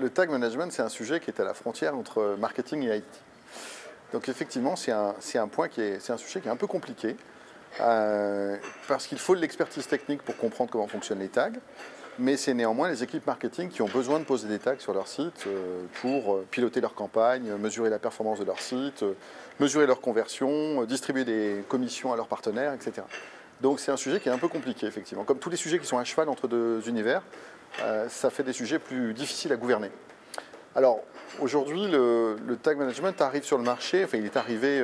le tag management, c'est un sujet qui est à la frontière entre marketing et IT. Donc effectivement, c'est un sujet qui est un peu compliqué, parce qu'il faut de l'expertise technique pour comprendre comment fonctionnent les tags, mais c'est néanmoins les équipes marketing qui ont besoin de poser des tags sur leur site pour piloter leur campagne, mesurer la performance de leur site, mesurer leur conversion, distribuer des commissions à leurs partenaires, etc. Donc c'est un sujet qui est un peu compliqué, effectivement. Comme tous les sujets qui sont à cheval entre deux univers, ça fait des sujets plus difficiles à gouverner. Alors, aujourd'hui, le tag management arrive sur le marché, enfin, il est arrivé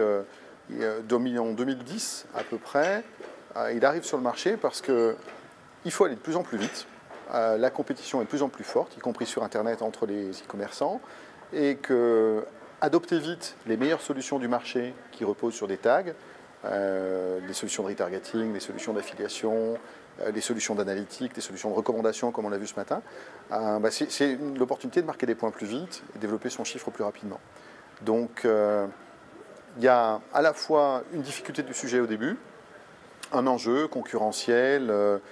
en 2010 à peu près. Il arrive sur le marché parce qu'il faut aller de plus en plus vite. La compétition est de plus en plus forte, y compris sur Internet entre les e-commerçants, et que adopter vite les meilleures solutions du marché qui reposent sur des tags, des solutions de retargeting, des solutions d'affiliation, des solutions d'analytique, des solutions de recommandation, comme on l'a vu ce matin, c'est l'opportunité de marquer des points plus vite et développer son chiffre plus rapidement. Donc, il y a à la fois une difficulté du sujet au début, un enjeu concurrentiel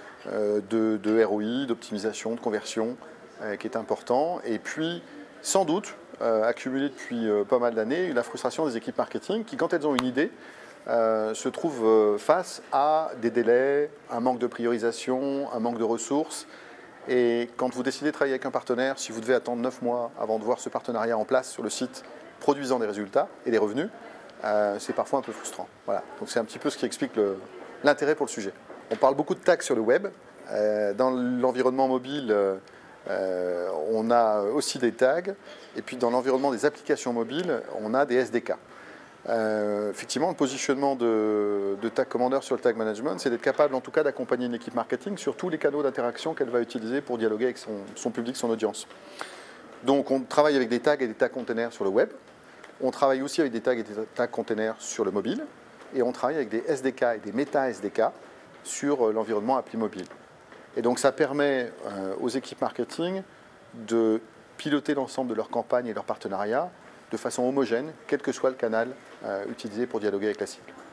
de ROI, d'optimisation, de conversion qui est important, et puis sans doute, accumulé depuis pas mal d'années, la frustration des équipes marketing qui, quand elles ont une idée, se trouvent face à des délais, un manque de priorisation, un manque de ressources. Et quand vous décidez de travailler avec un partenaire, si vous devez attendre 9 mois avant de voir ce partenariat en place sur le site, produisant des résultats et des revenus, c'est parfois un peu frustrant. Voilà. Donc c'est un petit peu ce qui explique l'intérêt pour le sujet. On parle beaucoup de tags sur le web. Dans l'environnement mobile, on a aussi des tags. Et puis dans l'environnement des applications mobiles, on a des SDK. Effectivement, le positionnement de Tag Commander sur le tag management, c'est d'être capable en tout cas d'accompagner une équipe marketing sur tous les canaux d'interaction qu'elle va utiliser pour dialoguer avec son public, son audience. Donc on travaille avec des tags et des tags containers sur le web, on travaille aussi avec des tags et des tags containers sur le mobile, et on travaille avec des SDK et des méta-SDK sur l'environnement appli mobile. Et donc ça permet aux équipes marketing de piloter l'ensemble de leurs campagnes et leurs partenariats de façon homogène, quel que soit le canal utilisé pour dialoguer avec la cible.